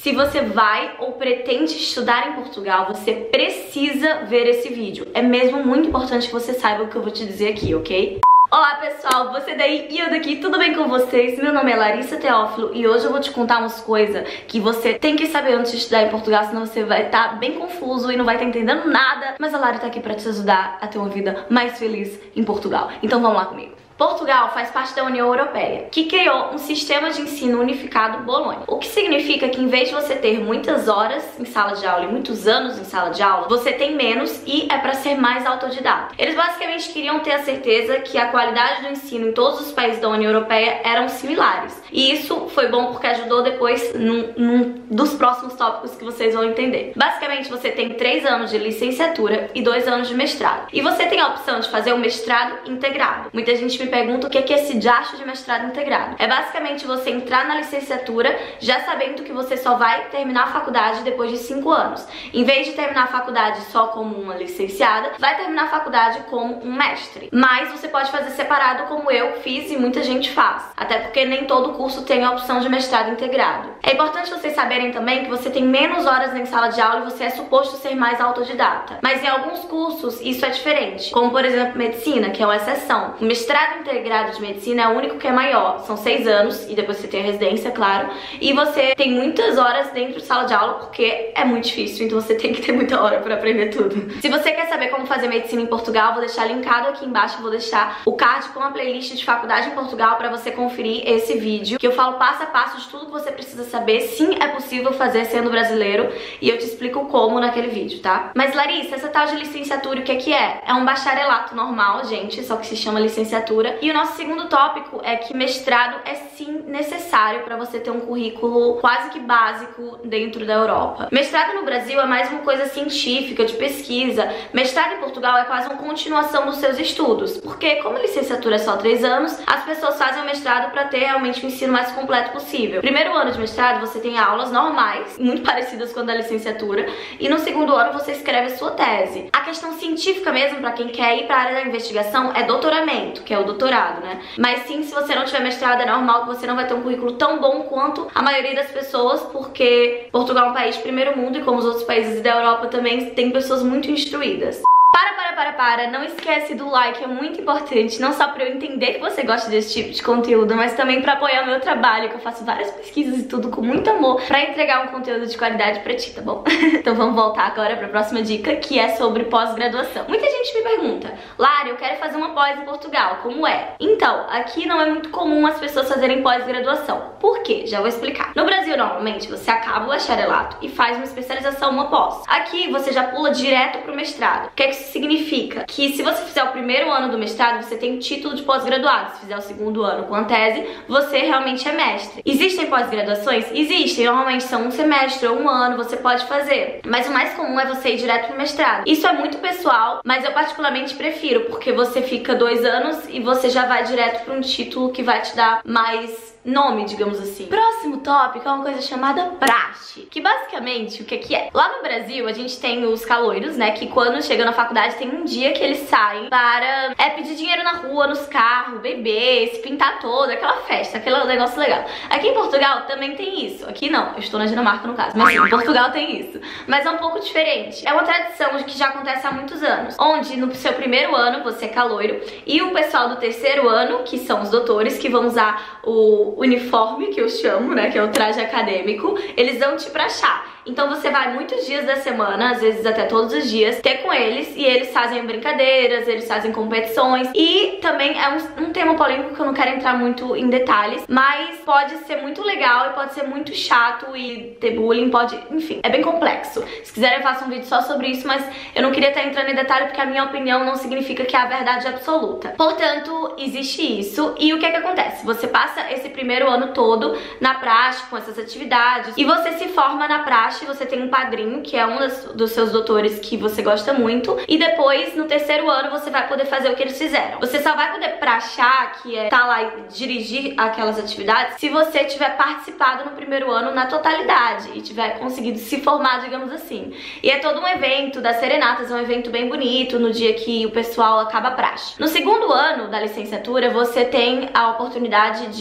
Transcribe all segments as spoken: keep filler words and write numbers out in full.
Se você vai ou pretende estudar em Portugal, você precisa ver esse vídeo. É mesmo muito importante que você saiba o que eu vou te dizer aqui, ok? Olá pessoal, você daí e eu daqui, tudo bem com vocês? Meu nome é Larissa Teófilo e hoje eu vou te contar umas coisas que você tem que saber antes de estudar em Portugal, senão você vai estar bem confuso e não vai estar entendendo nada. Mas a Lari tá aqui pra te ajudar a ter uma vida mais feliz em Portugal. Então vamos lá comigo. Portugal faz parte da União Europeia, que criou um sistema de ensino unificado Bolonha. O que significa que em vez de você ter muitas horas em sala de aula e muitos anos em sala de aula, você tem menos e é para ser mais autodidata. Eles basicamente queriam ter a certeza que a qualidade do ensino em todos os países da União Europeia eram similares. E isso foi bom porque ajudou depois num, num dos próximos tópicos que vocês vão entender. Basicamente você tem três anos de licenciatura e dois anos de mestrado. E você tem a opção de fazer o mestrado integrado. Muita gente me pergunta o que é esse diacho de mestrado integrado. É basicamente você entrar na licenciatura já sabendo que você só vai terminar a faculdade depois de cinco anos. Em vez de terminar a faculdade só como uma licenciada, vai terminar a faculdade como um mestre. Mas você pode fazer separado como eu fiz e muita gente faz. Até porque nem todo curso tem a opção de mestrado integrado. É importante vocês saberem também que você tem menos horas em sala de aula e você é suposto ser mais autodidata. Mas em alguns cursos isso é diferente. Como por exemplo medicina, que é uma exceção. O mestrado integrado de medicina é o único que é maior, são seis anos e depois você tem a residência, claro, e você tem muitas horas dentro de sala de aula porque é muito difícil, então você tem que ter muita hora para aprender tudo. Se você quer saber como fazer medicina em Portugal, vou deixar linkado aqui embaixo, vou deixar o card com a playlist de faculdade em Portugal para você conferir esse vídeo, que eu falo passo a passo de tudo que você precisa saber. Sim, é possível fazer sendo brasileiro e eu te explico como naquele vídeo, tá? Mas Larissa, essa tal de licenciatura, o que é que é? É um bacharelato normal, gente, só que se chama licenciatura. E o nosso segundo tópico é que mestrado é sim necessário para você ter um currículo quase que básico dentro da Europa. Mestrado no Brasil é mais uma coisa científica, de pesquisa. Mestrado em Portugal é quase uma continuação dos seus estudos, porque como a licenciatura é só três anos, as pessoas fazem o mestrado para ter realmente o ensino mais completo possível. Primeiro ano de mestrado você tem aulas normais, muito parecidas com a da licenciatura, e no segundo ano você escreve a sua tese. A questão científica mesmo, para quem quer ir para a área da investigação, é doutoramento, que é o doutorado, né? Mas sim, se você não tiver mestrado, é normal que você não vai ter um currículo tão bom quanto a maioria das pessoas, porque Portugal é um país de primeiro mundo e como os outros países da Europa também tem pessoas muito instruídas. Para, para, para, para, não esquece do like, é muito importante, não só pra eu entender que você gosta desse tipo de conteúdo, mas também pra apoiar o meu trabalho, que eu faço várias pesquisas e tudo com muito amor pra entregar um conteúdo de qualidade pra ti, tá bom? Então vamos voltar agora pra próxima dica, que é sobre pós-graduação. Muita gente me pergunta, Lari, eu quero fazer uma pós em Portugal, como é? Então, aqui não é muito comum as pessoas fazerem pós-graduação. Por quê? Já vou explicar. No Brasil, normalmente, você acaba o bacharelato e faz uma especialização, uma pós. Aqui, você já pula direto pro mestrado. O que é que significa? Que se você fizer o primeiro ano do mestrado, você tem título de pós-graduado. Se fizer o segundo ano com a tese, você realmente é mestre. Existem pós-graduações? Existem. Normalmente são um semestre ou um ano, você pode fazer. Mas o mais comum é você ir direto pro mestrado. Isso é muito pessoal, mas eu particularmente prefiro, porque você fica dois anos e você já vai direto para um título que vai te dar mais nome, digamos assim. Próximo tópico é uma coisa chamada praxe, que basicamente o que que é? Lá no Brasil a gente tem os caloiros, né, que quando chegam na faculdade tem um dia que eles saem para é, pedir dinheiro na rua, nos carros, beber, se pintar todo, aquela festa, aquele negócio legal. Aqui em Portugal também tem isso. Aqui não, eu estou na Dinamarca no caso, mas sim, em Portugal tem isso. Mas é um pouco diferente. É uma tradição que já acontece há muitos anos, onde no seu primeiro ano você é caloiro e o pessoal do terceiro ano, que são os doutores, que vão usar o uniforme, que eu chamo, né, que é o traje acadêmico, eles vão te praxar. Então você vai muitos dias da semana, às vezes até todos os dias, ter com eles, e eles fazem brincadeiras, eles fazem competições, e também é um, um tema polêmico que eu não quero entrar muito em detalhes, mas pode ser muito legal e pode ser muito chato e ter bullying, pode, enfim, é bem complexo. Se quiserem eu faço um vídeo só sobre isso, mas eu não queria estar entrando em detalhe porque a minha opinião não significa que é a verdade absoluta. Portanto, existe isso, e o que é que acontece? Você passa esse primeiro ano todo na praxe, com essas atividades, e você se forma na praxe. Você tem um padrinho, que é um das, dos seus doutores que você gosta muito, e depois, no terceiro ano, você vai poder fazer o que eles fizeram. Você só vai poder praxar, que é estar lá e dirigir aquelas atividades, se você tiver participado no primeiro ano na totalidade e tiver conseguido se formar, digamos assim. E é todo um evento das serenatas, é um evento bem bonito, no dia que o pessoal acaba a praxe. No segundo ano da licenciatura, você tem a oportunidade de trabalhar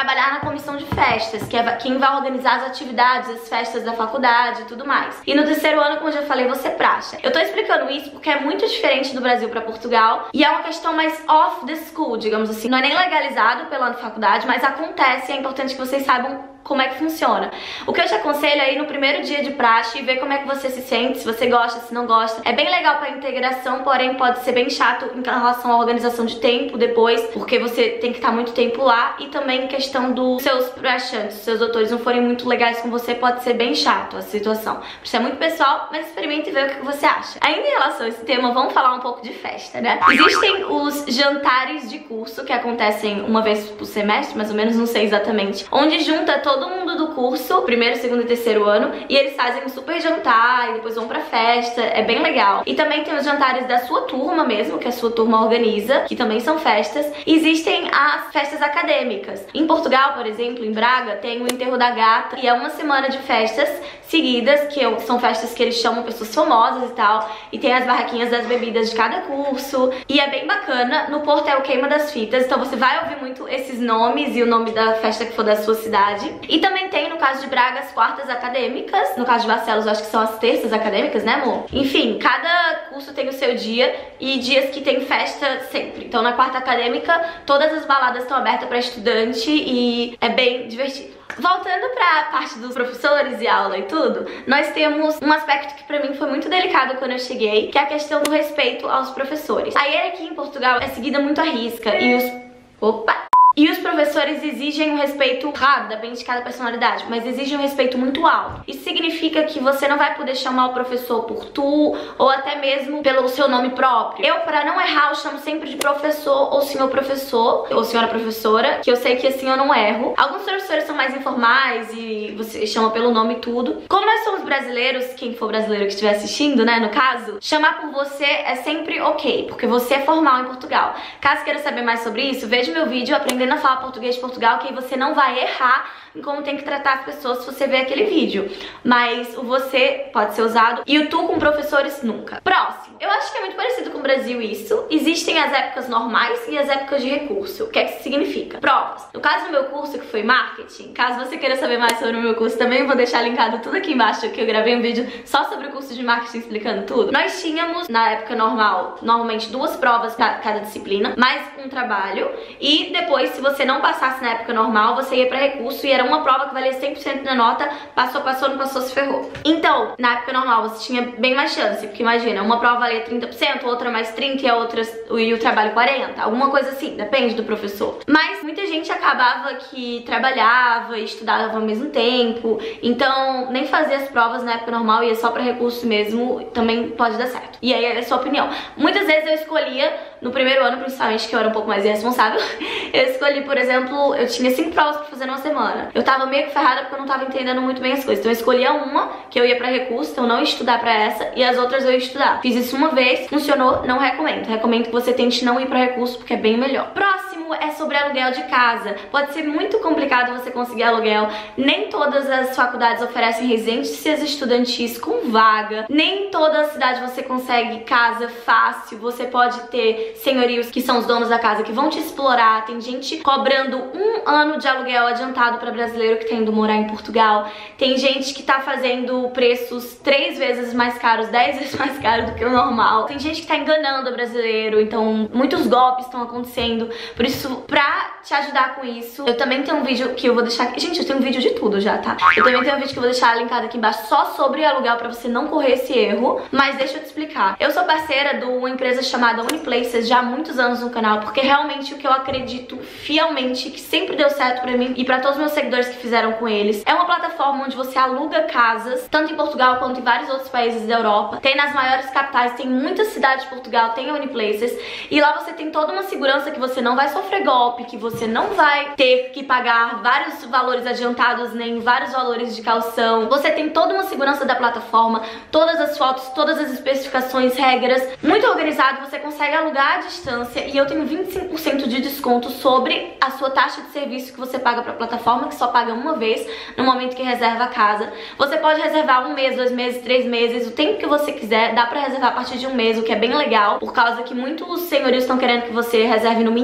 trabalhar na comissão de festas, que é quem vai organizar as atividades, as festas da faculdade e tudo mais. E no terceiro ano, como eu já falei, você praxa. Eu tô explicando isso porque é muito diferente do Brasil pra Portugal e é uma questão mais off the school, digamos assim. Não é nem legalizado pela faculdade, mas acontece e é importante que vocês saibam como é que funciona. O que eu te aconselho é ir no primeiro dia de praxe e ver como é que você se sente, se você gosta, se não gosta. É bem legal pra integração, porém pode ser bem chato em relação à organização de tempo depois, porque você tem que estar muito tempo lá, e também em questão dos seus praxantes, seus doutores não forem muito legais com você, pode ser bem chato a situação. Isso é muito pessoal, mas experimente e vê o que você acha. Ainda em relação a esse tema, vamos falar um pouco de festa, né? Existem os jantares de curso que acontecem uma vez por semestre, mais ou menos, não sei exatamente, onde junta todo todo mundo do curso, primeiro, segundo e terceiro ano, e eles fazem um super jantar e depois vão pra festa, é bem legal. E também tem os jantares da sua turma mesmo, que a sua turma organiza, que também são festas. E existem as festas acadêmicas. Em Portugal, por exemplo, em Braga, tem o Enterro da Gata, e é uma semana de festas seguidas, que são festas que eles chamam pessoas famosas e tal, e tem as barraquinhas das bebidas de cada curso, e é bem bacana. No Porto é o Queima das Fitas, então você vai ouvir muito esses nomes e o nome da festa que for da sua cidade. E também tem, no caso de Braga, as quartas acadêmicas. No caso de Barcelos, eu acho que são as terças acadêmicas, né, amor? Enfim, cada curso tem o seu dia e dias que tem festa sempre. Então, na quarta acadêmica, todas as baladas estão abertas para estudante e é bem divertido. Voltando pra parte dos professores e aula e tudo, nós temos um aspecto que pra mim foi muito delicado quando eu cheguei, que é a questão do respeito aos professores. A hierarquia em Portugal é seguida muito à risca e os... Opa! E os professores exigem um respeito, claro, depende de cada personalidade, mas exigem um respeito muito alto. Isso significa que você não vai poder chamar o professor por tu, ou até mesmo pelo seu nome próprio. Eu, pra não errar, eu chamo sempre de professor ou senhor professor, ou senhora professora, que eu sei que assim eu não erro. Alguns professores são mais informais e você chama pelo nome e tudo. Como nós somos brasileiros, quem for brasileiro que estiver assistindo, né, no caso, chamar por você é sempre ok, porque você é formal em Portugal. Caso queira saber mais sobre isso, veja meu vídeo aprendendo a falar português de Portugal, que aí você não vai errar em como tem que tratar as pessoas se você ver aquele vídeo. Mas o você pode ser usado e o tu com professores nunca. Próximo. Eu acho que é muito parecido com o Brasil isso. Existem as épocas normais e as épocas de recurso. O que é que isso significa? Provas. No caso do meu curso, que foi marketing, caso você queira saber mais sobre o meu curso, também vou deixar linkado tudo aqui embaixo, que eu gravei um vídeo só sobre o curso de marketing explicando tudo. Nós tínhamos, na época normal, normalmente duas provas para cada disciplina, mais um trabalho, e depois, se você não passasse na época normal, você ia para recurso e era uma prova que valia cem por cento da nota, passou, passou, não passou, se ferrou. Então, na época normal, você tinha bem mais chance, porque imagina, uma prova valia trinta por cento, outra mais trinta por cento e a outra e o trabalho quarenta por cento, alguma coisa assim, depende do professor. Mas muita gente acabava que trabalhava e estudava ao mesmo tempo, então nem fazia as provas na época normal, ia só para recurso mesmo, também pode dar certo. E aí é a sua opinião. Muitas vezes eu escolhia, no primeiro ano principalmente, que eu era um pouco mais irresponsável, eu escolhi, por exemplo, eu tinha cinco provas pra fazer numa semana. Eu tava meio que ferrada porque eu não tava entendendo muito bem as coisas. Então eu escolhia uma, que eu ia pra recurso, então eu não ia estudar pra essa, e as outras eu ia estudar. Fiz isso uma vez, funcionou, não recomendo. Recomendo que você tente não ir pra recurso, porque é bem melhor. Próximo é sobre aluguel de casa. Pode ser muito complicado você conseguir aluguel. Nem todas as faculdades oferecem residências estudantis com vaga. Nem toda a cidade você consegue casa fácil. Você pode ter senhorios que são os donos da casa que vão te explorar. Tem gente cobrando um ano de aluguel adiantado para brasileiro que tá indo morar em Portugal. Tem gente que tá fazendo preços três vezes mais caros, dez vezes mais caros do que o normal. Tem gente que tá enganando o brasileiro, então muitos golpes estão acontecendo. Por isso, pra te ajudar com isso, eu também tenho um vídeo que eu vou deixar aqui. Gente, eu tenho um vídeo de tudo já, tá? Eu também tenho um vídeo que eu vou deixar linkado aqui embaixo só sobre aluguel pra você não correr esse erro. Mas deixa eu te explicar. Eu sou parceira de uma empresa chamada Uniplaces já há muitos anos no canal, porque realmente o que eu acredito fielmente, que sempre deu certo pra mim e pra todos os meus seguidores que fizeram com eles, é uma plataforma onde você aluga casas, tanto em Portugal quanto em vários outros países da Europa. Tem nas maiores capitais, tem muitas cidades de Portugal, tem a Uniplaces, e lá você tem toda uma segurança que você não vai sofrer golpe, que você não vai ter que pagar vários valores adiantados, nem vários valores de calção. Você tem toda uma segurança da plataforma, todas as fotos, todas as especificações, regras, muito organizado. Você consegue alugar à distância e eu tenho vinte e cinco por cento de desconto sobre a sua taxa de serviço que você paga pra plataforma, que só paga uma vez no momento que reserva a casa. Você pode reservar um mês, dois meses, três meses, o tempo que você quiser. Dá pra reservar a partir de um mês, o que é bem legal, por causa que muitos senhorios estão querendo que você reserve no mínimo por dois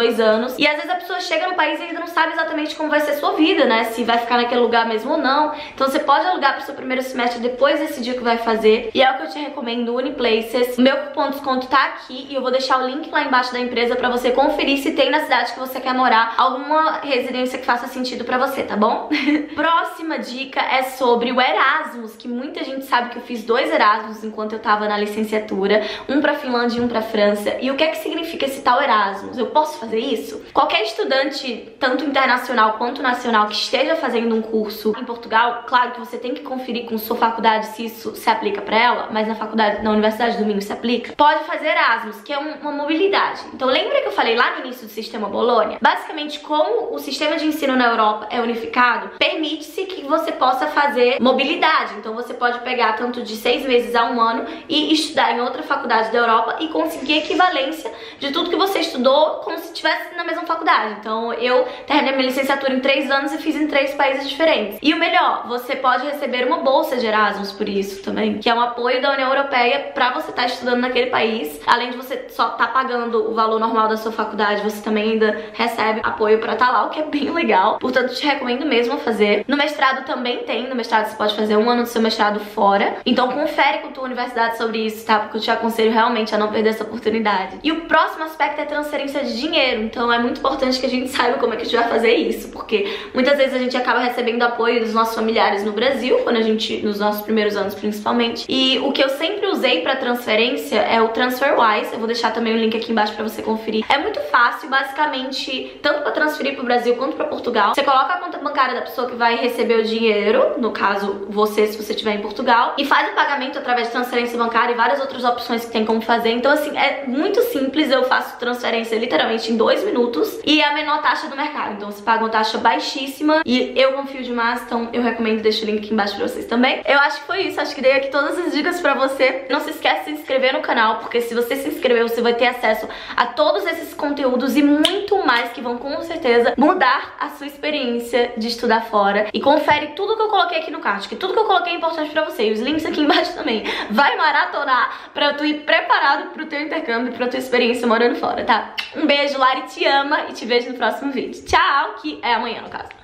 dois anos. E às vezes a pessoa chega no país e ainda não sabe exatamente como vai ser a sua vida, né? Se vai ficar naquele lugar mesmo ou não. Então você pode alugar pro seu primeiro semestre depois desse dia que vai fazer. E é o que eu te recomendo, Uniplaces. O meu cupom de desconto tá aqui e eu vou deixar o link lá embaixo da empresa pra você conferir se tem na cidade que você quer morar alguma residência que faça sentido pra você, tá bom? Próxima dica é sobre o Erasmus, que muita gente sabe que eu fiz dois Erasmus enquanto eu tava na licenciatura, um pra Finlândia e um pra França. E o que é que significa esse tal Erasmus? Eu posso fazer isso? Qualquer estudante, tanto internacional quanto nacional, que esteja fazendo um curso em Portugal, claro que você tem que conferir com sua faculdade se isso se aplica pra ela, mas na faculdade, na Universidade do Minho se aplica, pode fazer Erasmus, que é um, uma mobilidade. Então lembra que eu falei lá no início do sistema Bolonha? Basicamente, como o sistema de ensino na Europa é unificado, permite-se que você possa fazer mobilidade. Então você pode pegar tanto de seis meses a um ano e estudar em outra faculdade da Europa e conseguir equivalência de tudo que você estudou como se estivesse na mesma faculdade. Então eu terminei minha licenciatura em três anos e fiz em três países diferentes. E o melhor, você pode receber uma bolsa de Erasmus por isso também, que é um apoio da União Europeia pra você estar estudando naquele país. Além de você só estar pagando o valor normal da sua faculdade, você também ainda recebe apoio pra estar lá, o que é bem legal. Portanto, te recomendo mesmo fazer. No mestrado também tem. No mestrado você pode fazer um ano do seu mestrado fora. Então confere com a tua universidade sobre isso, tá? Porque eu te aconselho realmente a não perder essa oportunidade. E o próximo aspecto é transferência de dinheiro. Então é muito importante que a gente saiba como é que a gente vai fazer isso, porque muitas vezes a gente acaba recebendo apoio dos nossos familiares no Brasil, quando a gente, nos nossos primeiros anos principalmente. E o que eu sempre usei pra transferência é o TransferWise. Eu vou deixar também o link aqui embaixo pra você conferir. É muito fácil, basicamente, tanto pra transferir pro Brasil quanto pra Portugal. Você coloca a conta bancária da pessoa que vai receber o dinheiro, no caso você, se você estiver em Portugal, e faz o pagamento através de transferência bancária e várias outras opções que tem como fazer. Então assim, é muito simples. Eu faço transferência literalmente em dois minutos e é a menor taxa do mercado. Então você paga uma taxa baixíssima e eu confio demais, então eu recomendo, deixo o link aqui embaixo pra vocês também. Eu acho que foi isso, acho que dei aqui todas as dicas pra você. Não se esquece de se inscrever no canal, porque se você se inscrever, você vai ter acesso a todos esses conteúdos e muito mais que vão com certeza mudar a sua experiência de estudar fora. E confere tudo que eu coloquei aqui no card, que tudo que eu coloquei é importante pra você. E os links aqui embaixo também. Vai maratonar pra tu ir preparado pro teu intercâmbio, pra tua experiência morando fora, tá? Um beijo, Lari te ama e te vejo no próximo vídeo. Tchau, que é amanhã no caso.